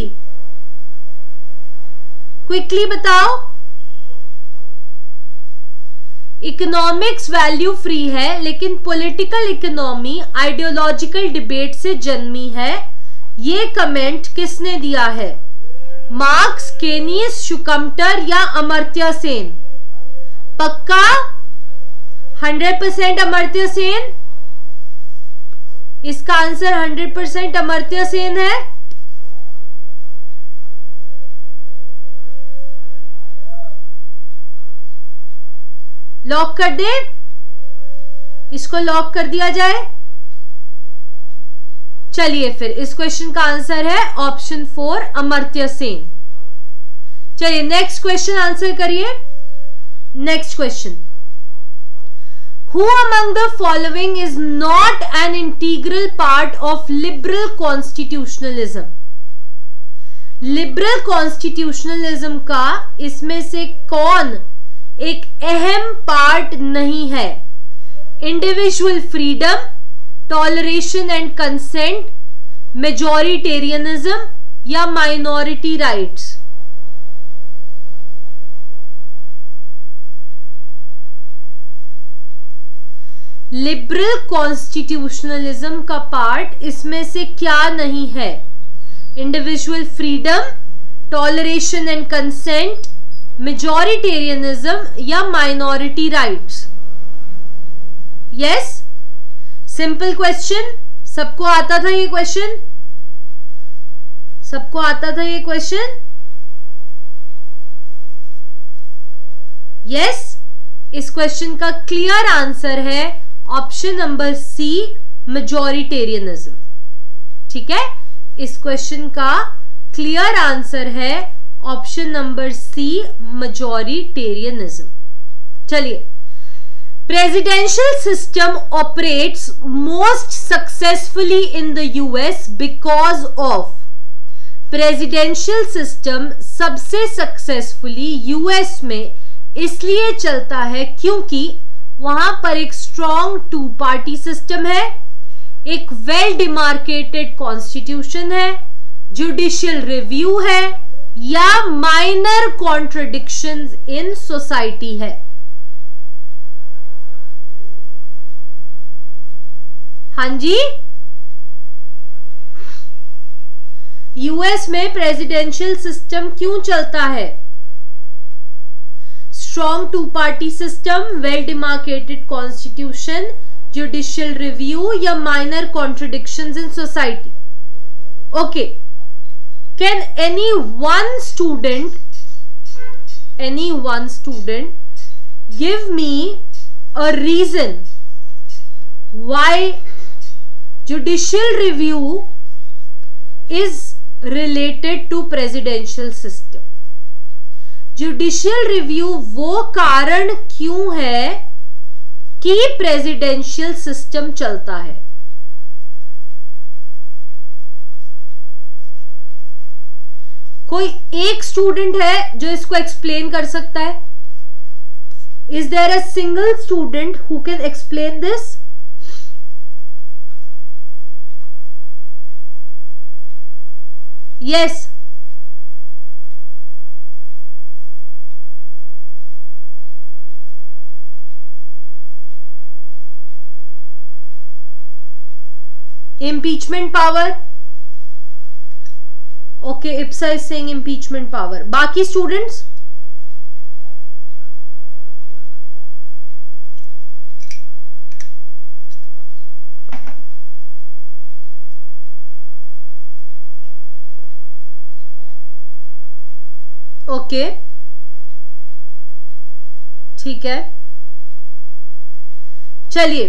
क्विकली बताओ। इकोनॉमिक्स वैल्यू फ्री है, लेकिन पॉलिटिकल इकोनॉमी आइडियोलॉजिकल डिबेट से जन्मी है। ये कमेंट किसने दिया है? मार्क्स, केनीज, शुकम्टर या अमर्त्य सेन? पक्का हंड्रेड परसेंट अमर्त्य सेन? इसका answer hundred percent Amartya Sen है। लॉक कर दे, इसको लॉक कर दिया जाए। चलिए फिर इस क्वेश्चन का आंसर है ऑप्शन फोर अमर्त्य सेन। चलिए नेक्स्ट क्वेश्चन आंसर करिए। Next question, Who among the following is not an integral part of liberal constitutionalism? Liberal constitutionalism का इसमें से कौन एक अहम पार्ट नहीं है? Individual freedom, toleration and consent, majoritarianism या माइनॉरिटी राइट्स? लिबरल कॉन्स्टिट्यूशनलिज्म का पार्ट इसमें से क्या नहीं है? Individual freedom, toleration and consent, majoritarianism या minority rights? Yes, simple question. सबको आता था ये क्वेश्चन? सबको आता था ये क्वेश्चन? यस, इस क्वेश्चन का क्लियर आंसर है ऑप्शन नंबर सी, मेजॉरिटेरियनिज्म। ठीक है, इस क्वेश्चन का क्लियर आंसर है ऑप्शन नंबर सी, मेजॉरिटेरियनिज्म। चलिए, presidential system operates most successfully in the US because of. Presidential system सबसे सक्सेसफुली यूएस में इसलिए चलता है क्योंकि वहां पर एक स्ट्रॉन्ग टू पार्टी सिस्टम है, एक वेल डिमार्केटेड कॉन्स्टिट्यूशन है, जुडिशियल रिव्यू है या माइनर कॉन्ट्रडिक्शंस इन सोसाइटी है। हाँ जी, यूएस में प्रेसिडेंशियल सिस्टम क्यों चलता है? Strong two party system, well demarcated constitution, judicial review या minor contradictions in society. Okay, can any one student any one student give me a reason why judicial review is related to presidential system? Judicial review वो कारण क्यों है कि presidential system चलता है? कोई एक स्टूडेंट है जो इसको एक्सप्लेन कर सकता है? Is there a single student who can explain this? Yes. Impeachment power. Okay, I P S A is saying impeachment power. Baki students? Okay okay. ठीक है, चलिए,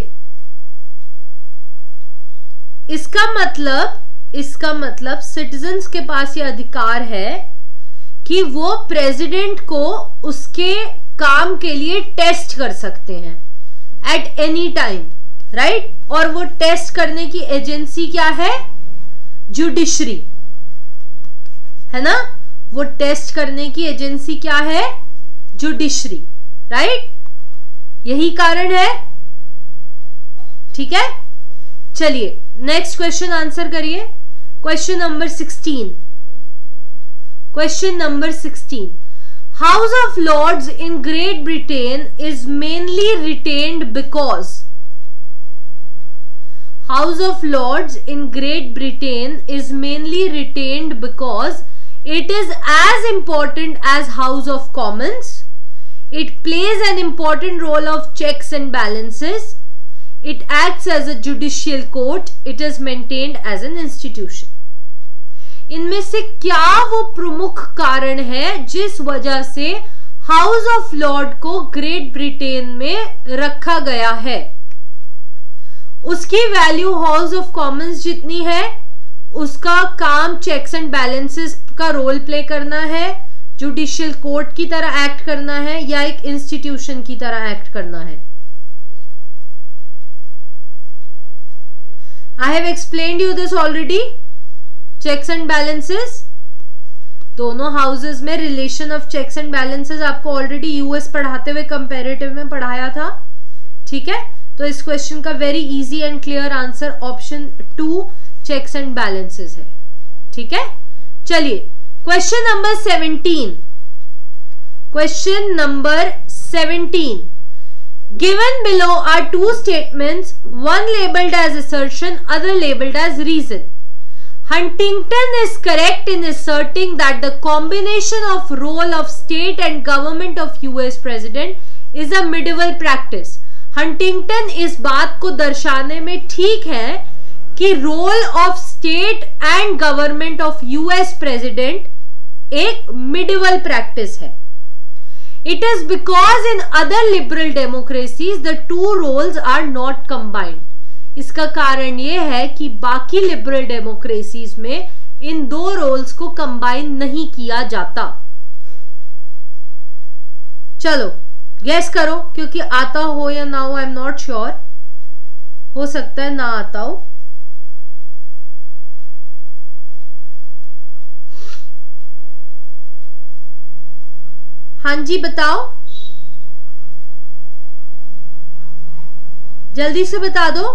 इसका मतलब इसका मतलब सिटीजन्स के पास ये अधिकार है कि वो प्रेसिडेंट को उसके काम के लिए टेस्ट कर सकते हैं एट एनी टाइम, राइट? और वो टेस्ट करने की एजेंसी क्या है? जुडिशरी, है ना? वो टेस्ट करने की एजेंसी क्या है? Judiciary, right? यही कारण है, ठीक है? चलिए नेक्स्ट क्वेश्चन आंसर करिए। Question number sixteen. Question number sixteen, House of Lords in Great Britain is mainly retained because House of Lords in Great Britain is mainly retained because it is as important as House of Commons. It plays an important role of checks and balances. It acts as a judicial court. It is maintained as an institution. इनमें से क्या वो प्रमुख कारण है जिस वजह से हाउस ऑफ लॉर्ड को ग्रेट ब्रिटेन में रखा गया है? उसकी वैल्यू हाउस ऑफ कॉमन्स जितनी है, उसका काम चेक्स एंड बैलेंसेस का रोल प्ले करना है, जुडिशियल कोर्ट की तरह एक्ट करना है, या एक इंस्टीट्यूशन की तरह एक्ट करना है? I have explained you this already. Checks and balances, दोनों हाउसेस में relation of checks and balances आपको ऑलरेडी यूएस पढ़ाते हुए कंपैरेटिव में पढ़ाया था, ठीक है? तो इस क्वेश्चन का very easy and clear answer option two checks and balances है, ठीक है? चलिए question number seventeen. Question number seventeen, given below are two statements, one labelled as assertion, other labeled as reason. Huntington is correct in asserting that the combination of role of state and government of U S president is a medieval practice. Huntington इस बात को दर्शाने में ठीक है कि role of state and government of US president एक medieval practice है। It is because in other liberal democracies the two roles are not combined. इसका कारण यह है कि बाकी लिबरल डेमोक्रेसीज में इन दो रोल्स को कंबाइन नहीं किया जाता। चलो गेस करो, क्योंकि आता हो या ना हो आई एम नॉट श्योर, हो सकता है ना आता हो। हाँ जी बताओ, जल्दी से बता दो।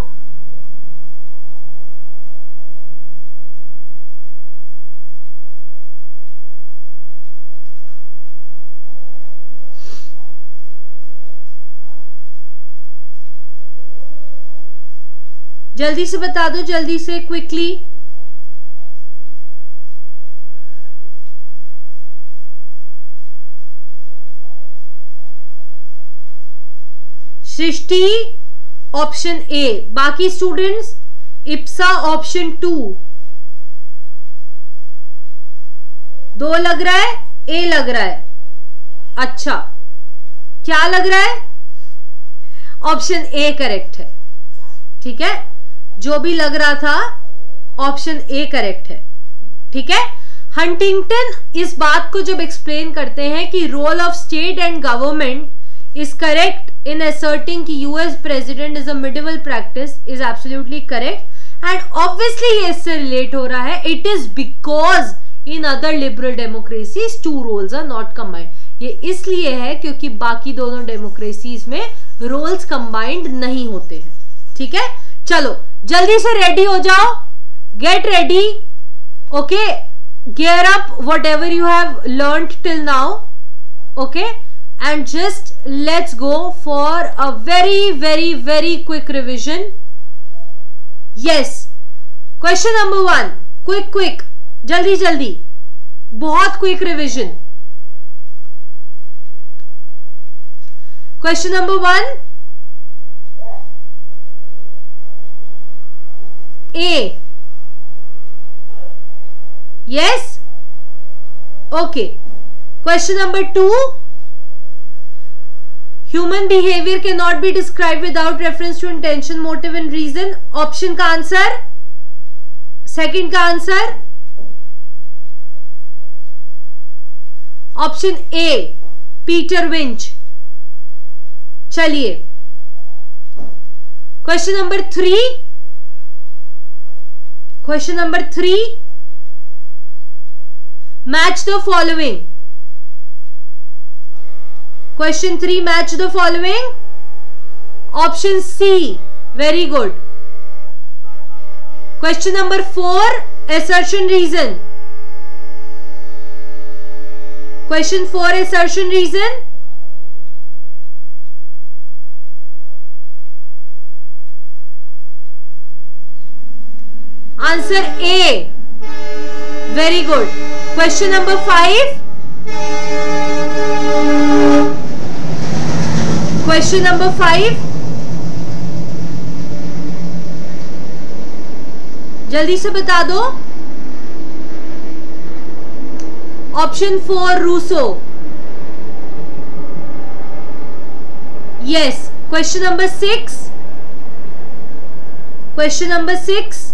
जल्दी से बता दो, जल्दी से, क्विकली। सृष्टि ऑप्शन ए, बाकी स्टूडेंट्स इप्सा ऑप्शन टू। दो लग रहा है, ए लग रहा है। अच्छा, क्या लग रहा है? ऑप्शन ए करेक्ट है, ठीक है? जो भी लग रहा था ऑप्शन ए करेक्ट है, ठीक है? हंटिंगटन इस बात को जब एक्सप्लेन करते हैं कि role of state and government is correct in asserting कि U S president is a medieval practice is absolutely correct and obviously ये इससे relate हो रहा है। It is because in other liberal democracies two roles are not combined. ये इसलिए है क्योंकि बाकी दोनों डेमोक्रेसीज में रोल्स कंबाइंड नहीं होते हैं। ठीक है, चलो जल्दी से रेडी हो जाओ, get ready, okay, gear up whatever you have learned till now, okay, and just let's go for a very very very quick revision. Yes, question number one, quick quick, jaldi jaldi, बहुत quick revision. Question number one, A. Yes? Okay. Question number two. Human behavior cannot be described without reference to intention, motive and reason. Option का आंसर, second का answer, option A Peter Winch. चलिए question number three, question number three, match the following. Question three, match the following. Option C, very good. Question number four, assertion reason. Question four, assertion reason. Answer A, very good. Question number five. Question number five. जल्दी से बता दो। Option four Rousseau. Yes. Question number six. Question number six,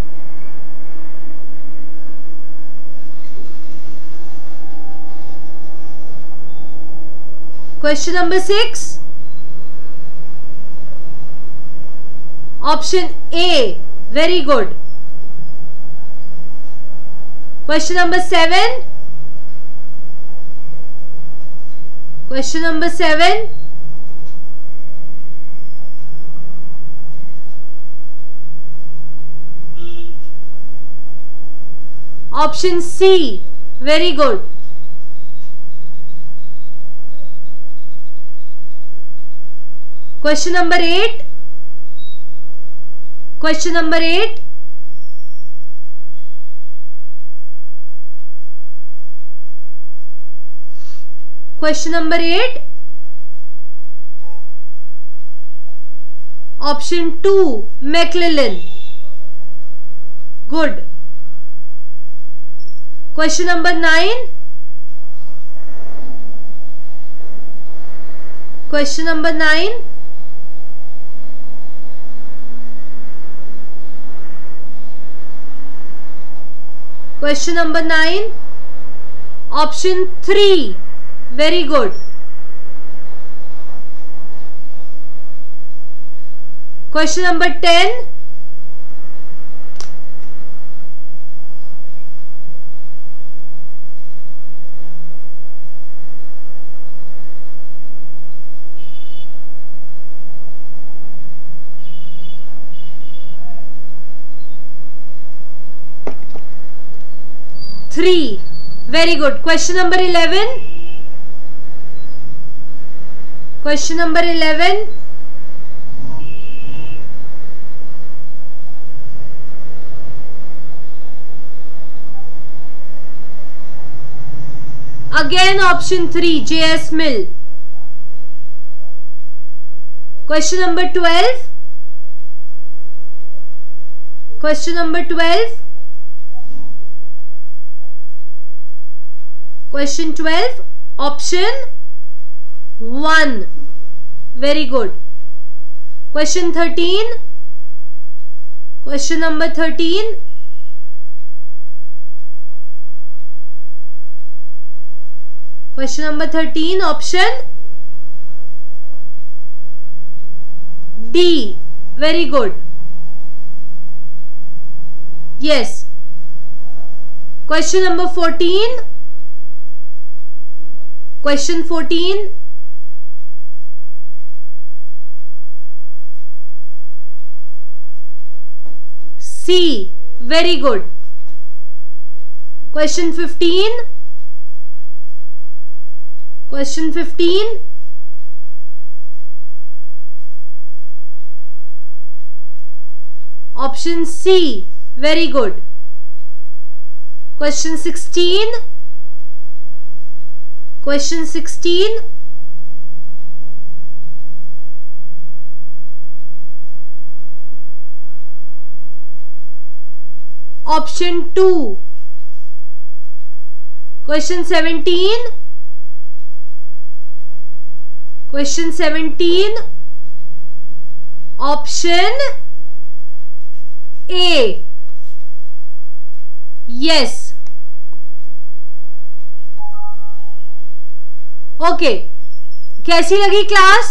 Question number six, option A, very good. Question number seven, question number seven, option C, very good. Question number eight. Question number eight. Question number eight. Option two, McClellan. Good. Question number nine. Question number nine. Question number nine, option three, very good. Question number ten, three, very good. Question number eleven. Question number eleven. Again option three, J S Mill. Question number twelve. Question number twelve. Question twelve, option one, very good. Question thirteen. Question number thirteen. Question number thirteen, option D, very good. Yes. Question number fourteen. Question fourteen, C, very good. Question fifteen, question fifteen, option C, very good. Question sixteen, question sixteen, option two. Question seventeen, question seventeen, option A. Yes. Okay, कैसी लगी class?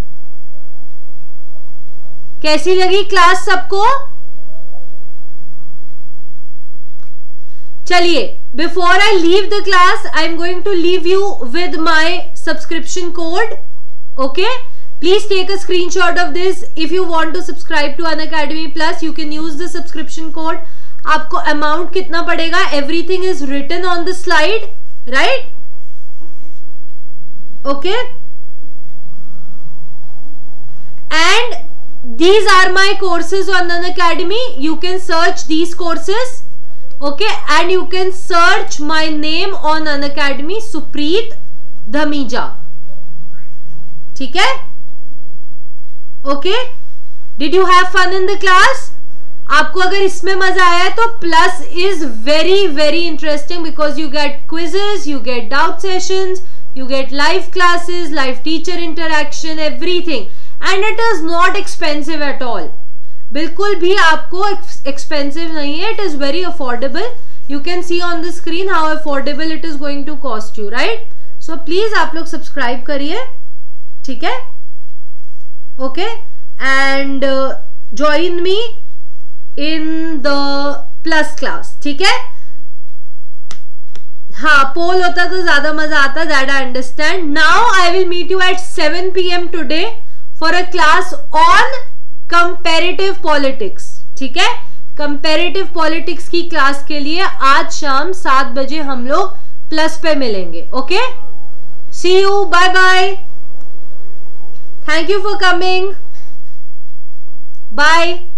कैसी लगी class सबको? चलिए, before I leave the class I am going to leave you with my subscription code. Okay, please take a screenshot of this. If you want to subscribe to Unacademy Plus, you can use the subscription code. आपको amount कितना पड़ेगा? Everything is written on the slide, right? Okay. And these are my courses on Unacademy. You can search these courses. Okay, and you can search my name on Unacademy, Supreet Dhamija. ठीक है? Okay, did you have fun in the class? आपको अगर इसमें मजा आया तो plus is very very interesting because you get quizzes, you get doubt sessions, you get live classes, live teacher interaction, everything, and it is not expensive at all. बिल्कुल भी आपको expensive नहीं है. It is very affordable. You can see on the screen how affordable it is going to cost you, right? So please आप लोग subscribe करिए, ठीक है? Okay, and uh, join me in the plus class. ठीक है? हाँ, पोल होता तो ज्यादा मजा आता. That I understand. Now I will meet you at seven p m today for a class on comparative politics. ठीक है? comparative politics की क्लास के लिए आज शाम सात बजे हम लोग प्लस पे मिलेंगे. Okay? See you. Bye bye. Thank you for coming. Bye.